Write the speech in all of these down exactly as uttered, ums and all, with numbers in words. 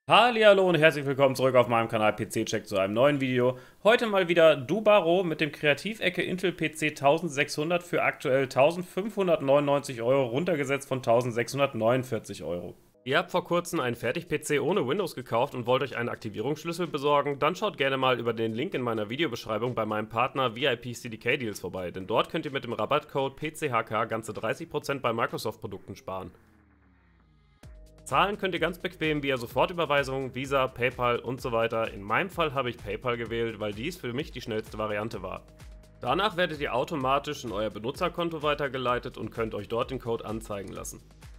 Hallihallo und herzlich willkommen zurück auf meinem Kanal P C-Check zu einem neuen Video. Heute mal wieder Dubaro mit dem Kreativecke Intel P C eintausendsechshundert für aktuell eintausendfünfhundertneunundneunzig Euro, runtergesetzt von eintausendsechshundertneunundvierzig Euro. Ihr habt vor kurzem einen Fertig-P C ohne Windows gekauft und wollt euch einen Aktivierungsschlüssel besorgen? Dann schaut gerne mal über den Link in meiner Videobeschreibung bei meinem Partner V I P C D K Deals vorbei, denn dort könnt ihr mit dem Rabattcode P C H K ganze dreißig Prozent bei Microsoft-Produkten sparen. Zahlen könnt ihr ganz bequem via Sofortüberweisung, Visa, PayPal und so weiter. In meinem Fall habe ich PayPal gewählt, weil dies für mich die schnellste Variante war. Danach werdet ihr automatisch in euer Benutzerkonto weitergeleitet und könnt euch dort den Code anzeigen lassen.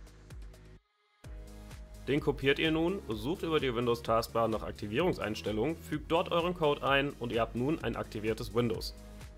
Den kopiert ihr nun, sucht über die Windows-Taskbar nach Aktivierungseinstellungen, fügt dort euren Code ein und ihr habt nun ein aktiviertes Windows.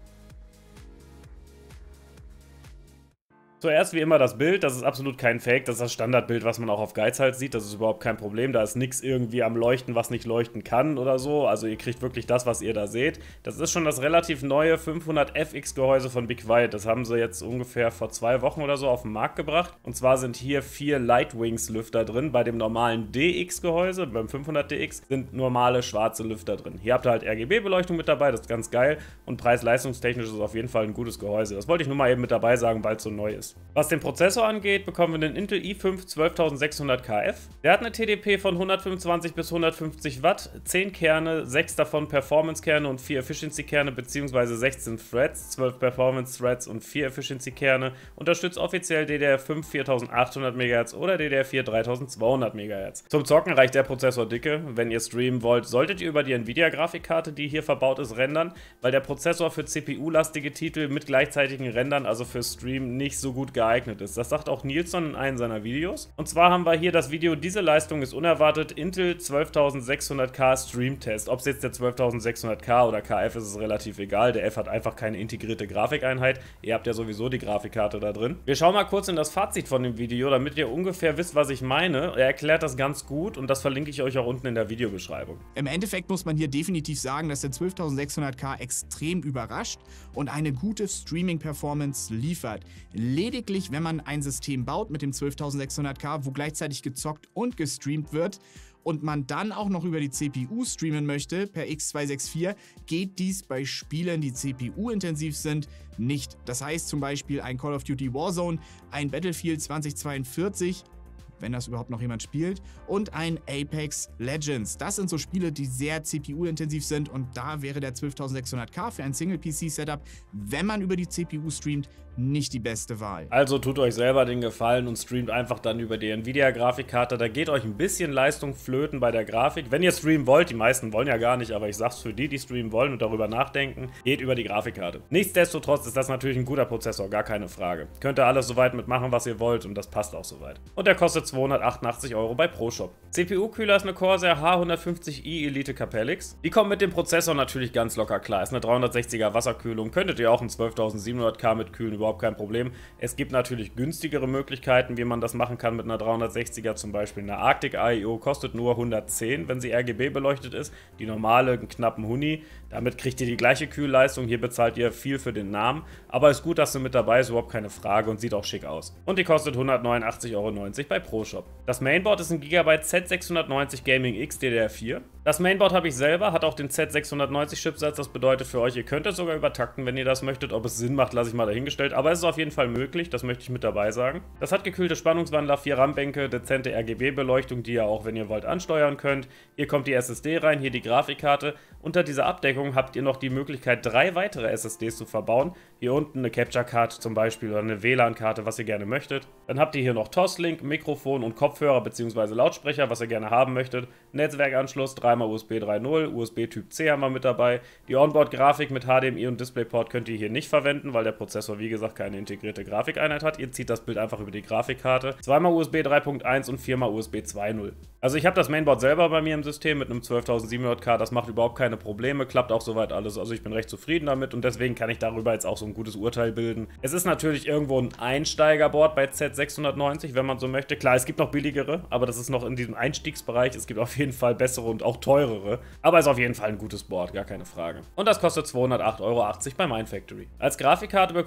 Zuerst wie immer das Bild, das ist absolut kein Fake, das ist das Standardbild, was man auch auf Geizhals sieht, das ist überhaupt kein Problem, da ist nichts irgendwie am Leuchten, was nicht leuchten kann oder so, also ihr kriegt wirklich das, was ihr da seht. Das ist schon das relativ neue fünfhundert F X Gehäuse von Be Quiet, das haben sie jetzt ungefähr vor zwei Wochen oder so auf den Markt gebracht. Und zwar sind hier vier Lightwings Lüfter drin, bei dem normalen D X Gehäuse, beim fünfhundert D X sind normale schwarze Lüfter drin. Hier habt ihr halt R G B Beleuchtung mit dabei, das ist ganz geil und preis-leistungstechnisch ist es auf jeden Fall ein gutes Gehäuse. Das wollte ich nur mal eben mit dabei sagen, weil es so neu ist. Was den Prozessor angeht, bekommen wir den Intel i fünf zwölftausendsechshundert K F. Der hat eine T D P von hundertfünfundzwanzig bis hundertfünfzig Watt, zehn Kerne, sechs davon Performance-Kerne und vier Efficiency-Kerne bzw. sechzehn Threads, zwölf Performance-Threads und vier Efficiency-Kerne. Unterstützt offiziell D D R fünf viertausendachthundert Megahertz oder D D R vier dreitausendzweihundert Megahertz. Zum Zocken reicht der Prozessor dicke. Wenn ihr streamen wollt, solltet ihr über die Nvidia-Grafikkarte, die hier verbaut ist, rendern, weil der Prozessor für C P U-lastige Titel mit gleichzeitigen Rendern, also für Stream, nicht so gut geeignet ist. Das sagt auch Nilsson in einem seiner Videos. Und zwar haben wir hier das Video, diese Leistung ist unerwartet, Intel zwölftausendsechshundert K Stream-Test. Ob es jetzt der zwölftausendsechshundert K oder K F ist, ist relativ egal. Der F hat einfach keine integrierte Grafikeinheit. Ihr habt ja sowieso die Grafikkarte da drin. Wir schauen mal kurz in das Fazit von dem Video, damit ihr ungefähr wisst, was ich meine. Er erklärt das ganz gut und das verlinke ich euch auch unten in der Videobeschreibung. Im Endeffekt muss man hier definitiv sagen, dass der zwölftausendsechshundert K extrem überrascht und eine gute Streaming-Performance liefert. Lediglich, wenn man ein System baut mit dem zwölftausendsechshundert K, wo gleichzeitig gezockt und gestreamt wird und man dann auch noch über die C P U streamen möchte, per X zweihundertvierundsechzig, geht dies bei Spielen, die C P U-intensiv sind, nicht. Das heißt zum Beispiel ein Call of Duty Warzone, ein Battlefield zweitausendzweiundvierzig, wenn das überhaupt noch jemand spielt, und ein Apex Legends. Das sind so Spiele, die sehr C P U-intensiv sind und da wäre der zwölftausendsechshundert K für ein Single-P C-Setup, wenn man über die C P U streamt, nicht die beste Wahl. Also tut euch selber den Gefallen und streamt einfach dann über die Nvidia-Grafikkarte. Da geht euch ein bisschen Leistung flöten bei der Grafik. Wenn ihr streamen wollt, die meisten wollen ja gar nicht, aber ich sag's für die, die streamen wollen und darüber nachdenken, geht über die Grafikkarte. Nichtsdestotrotz ist das natürlich ein guter Prozessor, gar keine Frage. Könnt ihr alles soweit mitmachen, was ihr wollt und das passt auch soweit. Und der kostet zweihundertachtundachtzig Euro bei ProShop. C P U-Kühler ist eine Corsair H hundertfünfzig i Elite Capellix. Die kommt mit dem Prozessor natürlich ganz locker klar. Ist eine dreihundertsechziger Wasserkühlung. Könntet ihr auch einen zwölftausendsiebenhundert K mit kühlen, überhaupt kein Problem. Es gibt natürlich günstigere Möglichkeiten, wie man das machen kann mit einer dreihundertsechziger, zum Beispiel eine Arctic I O, kostet nur hundertzehn, wenn sie R G B beleuchtet ist. Die normale, einen knappen Huni. Damit kriegt ihr die gleiche Kühlleistung. Hier bezahlt ihr viel für den Namen. Aber ist gut, dass sie mit dabei ist, überhaupt keine Frage und sieht auch schick aus. Und die kostet hundertneunundachtzig Euro neunzig bei ProShop. Das Mainboard ist ein Gigabyte Z sechshundertneunzig Gaming X D D R vier. Das Mainboard habe ich selber, hat auch den Z sechshundertneunzig Chipsatz. Das bedeutet für euch, ihr könnt es sogar übertakten, wenn ihr das möchtet. Ob es Sinn macht, lasse ich mal dahingestellt. Aber es ist auf jeden Fall möglich, das möchte ich mit dabei sagen. Das hat gekühlte Spannungswandler, vier RAM-Bänke, dezente R G B-Beleuchtung, die ihr auch, wenn ihr wollt, ansteuern könnt. Hier kommt die S S D rein, hier die Grafikkarte. Unter dieser Abdeckung habt ihr noch die Möglichkeit, drei weitere S S Ds zu verbauen. Hier unten eine Capture-Card zum Beispiel oder eine W L A N-Karte, was ihr gerne möchtet. Dann habt ihr hier noch Toslink, Mikrofon und Kopfhörer bzw. Lautsprecher, was ihr gerne haben möchtet. Netzwerkanschluss, dreimal U S B drei Punkt null, U S B Typ C haben wir mit dabei. Die Onboard-Grafik mit H D M I und DisplayPort könnt ihr hier nicht verwenden, weil der Prozessor, wie gesagt, keine integrierte Grafikeinheit hat. Ihr zieht das Bild einfach über die Grafikkarte. Zweimal U S B drei Punkt eins und viermal U S B zwei Punkt null. Also ich habe das Mainboard selber bei mir im System mit einem zwölftausendsiebenhundert K, das macht überhaupt keine Probleme, klappt auch soweit alles. Also ich bin recht zufrieden damit und deswegen kann ich darüber jetzt auch so ein gutes Urteil bilden. Es ist natürlich irgendwo ein Einsteigerboard bei Z sechshundertneunzig, wenn man so möchte. Klar, es gibt noch billigere, aber das ist noch in diesem Einstiegsbereich. Es gibt auf jeden Fall bessere und auch teurere. Aber ist auf jeden Fall ein gutes Board, gar keine Frage. Und das kostet zweihundertacht Euro achtzig bei Mindfactory. Als Grafikkarte bekommen wir eine acht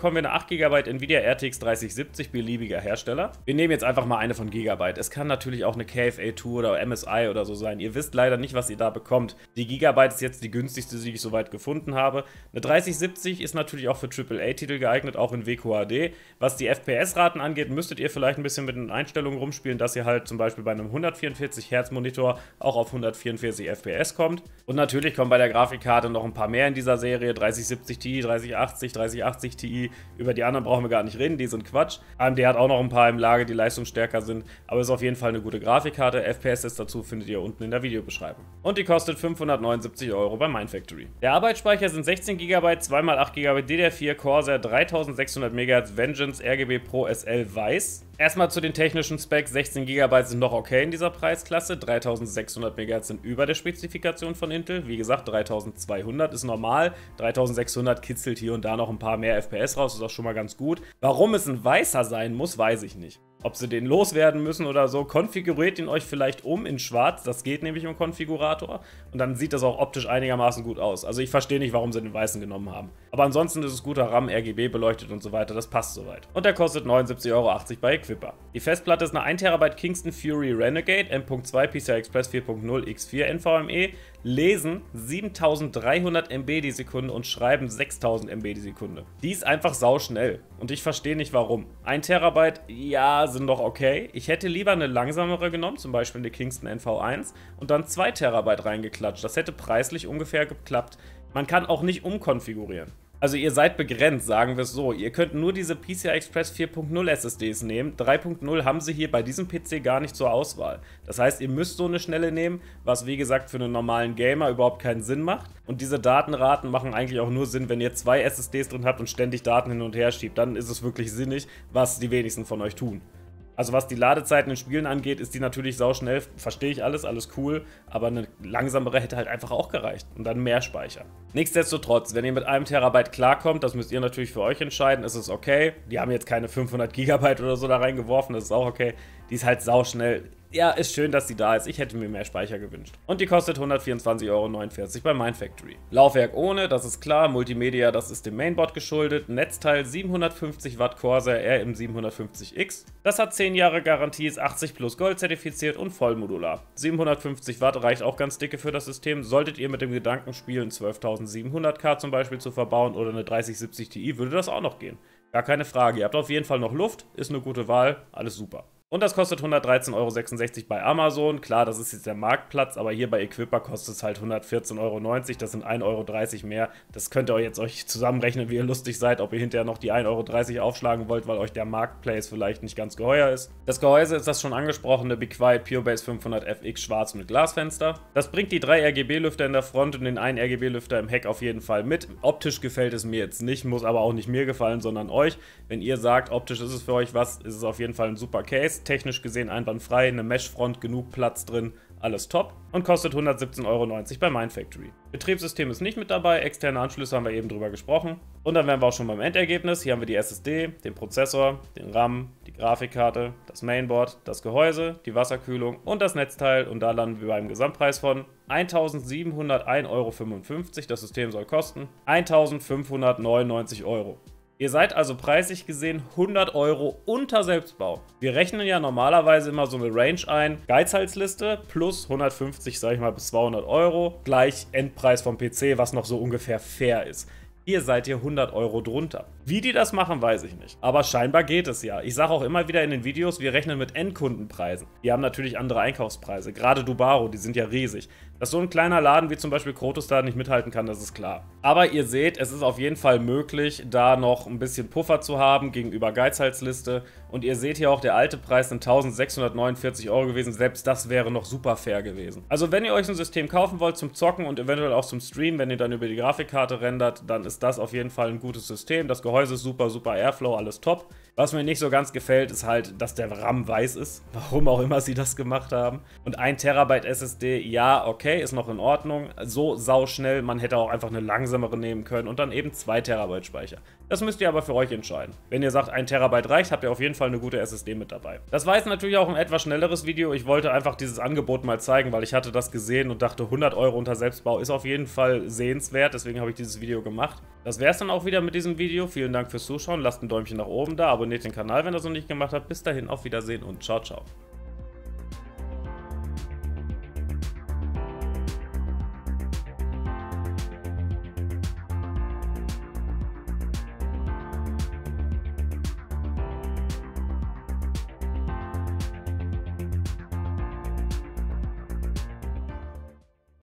Gigabyte Nvidia R T X dreißig siebzig beliebiger Hersteller. Wir nehmen jetzt einfach mal eine von Gigabyte. Es kann natürlich auch eine K F A zwei oder M S I oder so sein. Ihr wisst leider nicht, was ihr da bekommt. Die Gigabyte ist jetzt die günstigste, die ich soweit gefunden habe. Eine dreißig siebzig ist natürlich auch für Triple A Titel geeignet, auch in W Q H D. Was die F P S-Raten angeht, müsstet ihr vielleicht ein bisschen mit den Einstellungen rumspielen, dass ihr halt zum Beispiel bei einem hundertvierundvierzig Hertz Monitor auch auf hundertvierundvierzig F P S kommt. Und natürlich kommen bei der Grafikkarte noch ein paar mehr in dieser Serie. dreißig siebzig Ti, dreißig achtzig, dreißig achtzig Ti. Über die anderen brauchen wir gar nicht reden, die sind Quatsch. A M D hat auch noch ein paar im Lager, die leistungsstärker sind. Aber ist auf jeden Fall eine gute Grafikkarte. F P S dazu findet ihr unten in der Videobeschreibung. Und die kostet fünfhundertneunundsiebzig Euro bei Mindfactory. Der Arbeitsspeicher sind sechzehn Gigabyte, zwei mal acht Gigabyte D D R vier Corsair, dreitausendsechshundert Megahertz Vengeance R G B Pro S L Weiß. Erstmal zu den technischen Specs, sechzehn Gigabyte sind noch okay in dieser Preisklasse, dreitausendsechshundert Megahertz sind über der Spezifikation von Intel, wie gesagt dreitausendzweihundert ist normal, dreitausendsechshundert kitzelt hier und da noch ein paar mehr F P S raus, ist auch schon mal ganz gut. Warum es ein weißer sein muss, weiß ich nicht. Ob sie den loswerden müssen oder so, konfiguriert ihn euch vielleicht um in schwarz, das geht nämlich im Konfigurator und dann sieht das auch optisch einigermaßen gut aus. Also ich verstehe nicht, warum sie den weißen genommen haben. Aber ansonsten ist es guter RAM, R G B beleuchtet und so weiter, das passt soweit. Und der kostet neunundsiebzig Euro achtzig bei Equipper. Die Festplatte ist eine ein Terabyte Kingston Fury Renegade M Punkt zwei P C I Express vier Punkt null X vier NVMe, lesen siebentausenddreihundert Megabyte die Sekunde und schreiben sechstausend Megabyte die Sekunde. Die ist einfach sauschnell und ich verstehe nicht warum. ein Terabyte, ja, sind doch okay. Ich hätte lieber eine langsamere genommen, zum Beispiel eine Kingston N V eins und dann zwei Terabyte reingeklatscht. Das hätte preislich ungefähr geklappt. Man kann auch nicht umkonfigurieren. Also ihr seid begrenzt, sagen wir es so. Ihr könnt nur diese P C I Express vier Punkt null S S Ds nehmen. drei Punkt null haben sie hier bei diesem P C gar nicht zur Auswahl. Das heißt, ihr müsst so eine schnelle nehmen, was wie gesagt für einen normalen Gamer überhaupt keinen Sinn macht. Und diese Datenraten machen eigentlich auch nur Sinn, wenn ihr zwei S S Ds drin habt und ständig Daten hin und her schiebt. Dann ist es wirklich sinnig, was die wenigsten von euch tun. Also was die Ladezeiten in Spielen angeht, ist die natürlich sauschnell, verstehe ich alles, alles cool, aber eine langsamere hätte halt einfach auch gereicht und dann mehr Speicher. Nichtsdestotrotz, wenn ihr mit einem Terabyte klarkommt, das müsst ihr natürlich für euch entscheiden, ist es okay. Die haben jetzt keine fünfhundert Gigabyte oder so da reingeworfen, das ist auch okay. Die ist halt sauschnell. Ja, ist schön, dass die da ist. Ich hätte mir mehr Speicher gewünscht. Und die kostet hundertvierundzwanzig Euro neunundvierzig bei Mindfactory. Laufwerk ohne, das ist klar. Multimedia, das ist dem Mainboard geschuldet. Netzteil siebenhundertfünfzig Watt Corsair R M siebenhundertfünfzig X. Das hat zehn Jahre Garantie, ist achtzig plus Gold zertifiziert und vollmodular. siebenhundertfünfzig Watt reicht auch ganz dicke für das System. Solltet ihr mit dem Gedanken spielen, zwölftausendsiebenhundert K zum Beispiel zu verbauen oder eine dreißig siebzig Ti, würde das auch noch gehen. Gar keine Frage. Ihr habt auf jeden Fall noch Luft, ist eine gute Wahl, alles super. Und das kostet hundertdreizehn Euro sechsundsechzig bei Amazon. Klar, das ist jetzt der Marktplatz, aber hier bei Equipper kostet es halt hundertvierzehn Euro neunzig. Das sind ein Euro dreißig mehr. Das könnt ihr euch jetzt euch zusammenrechnen, wie ihr lustig seid, ob ihr hinterher noch die ein Euro dreißig aufschlagen wollt, weil euch der Marktplace vielleicht nicht ganz geheuer ist. Das Gehäuse ist das schon angesprochene Be Quiet PureBase fünfhundert F X schwarz mit Glasfenster. Das bringt die drei R G B-Lüfter in der Front und den einen R G B-Lüfter im Heck auf jeden Fall mit. Optisch gefällt es mir jetzt nicht, muss aber auch nicht mir gefallen, sondern euch. Wenn ihr sagt, optisch ist es für euch was, ist es auf jeden Fall ein super Case. Technisch gesehen einwandfrei, eine Mesh-Front, genug Platz drin, alles top und kostet hundertsiebzehn Euro neunzig bei Mindfactory. Betriebssystem ist nicht mit dabei, externe Anschlüsse haben wir eben drüber gesprochen. Und dann wären wir auch schon beim Endergebnis. Hier haben wir die S S D, den Prozessor, den RAM, die Grafikkarte, das Mainboard, das Gehäuse, die Wasserkühlung und das Netzteil und da landen wir beim Gesamtpreis von eintausendsiebenhundertein Euro fünfundfünfzig. Das System soll kosten eintausendfünfhundertneunundneunzig Euro. Ihr seid also preislich gesehen hundert Euro unter Selbstbau. Wir rechnen ja normalerweise immer so eine Range ein. Geizhalsliste plus hundertfünfzig, sag ich mal, bis zweihundert Euro gleich Endpreis vom P C, was noch so ungefähr fair ist. Hier seid ihr hundert Euro drunter. Wie die das machen, weiß ich nicht. Aber scheinbar geht es ja. Ich sage auch immer wieder in den Videos, wir rechnen mit Endkundenpreisen. Die haben natürlich andere Einkaufspreise. Gerade Dubaro, die sind ja riesig. Dass so ein kleiner Laden wie zum Beispiel Krotos da nicht mithalten kann, das ist klar. Aber ihr seht, es ist auf jeden Fall möglich, da noch ein bisschen Puffer zu haben gegenüber Geizhalsliste. Und ihr seht hier auch, der alte Preis sind eintausendsechshundertneunundvierzig Euro gewesen. Selbst das wäre noch super fair gewesen. Also wenn ihr euch ein System kaufen wollt zum Zocken und eventuell auch zum Streamen, wenn ihr dann über die Grafikkarte rendert, dann ist das auf jeden Fall ein gutes System. Das Gehäuse ist super, super Airflow, alles top. Was mir nicht so ganz gefällt, ist halt, dass der RAM weiß ist. Warum auch immer sie das gemacht haben. Und ein Terabyte S S D, ja, okay, ist noch in Ordnung. So sauschnell, man hätte auch einfach eine langsamere nehmen können und dann eben zwei Terabyte Speicher. Das müsst ihr aber für euch entscheiden. Wenn ihr sagt, ein Terabyte reicht, habt ihr auf jeden Fall eine gute S S D mit dabei. Das war jetzt natürlich auch ein etwas schnelleres Video. Ich wollte einfach dieses Angebot mal zeigen, weil ich hatte das gesehen und dachte, hundert Euro unter Selbstbau ist auf jeden Fall sehenswert. Deswegen habe ich dieses Video gemacht. Das wäre es dann auch wieder mit diesem Video. Vielen Dank fürs Zuschauen, lasst ein Däumchen nach oben da, abonniert den Kanal, wenn ihr das noch nicht gemacht habt. Bis dahin, auf Wiedersehen und ciao, ciao.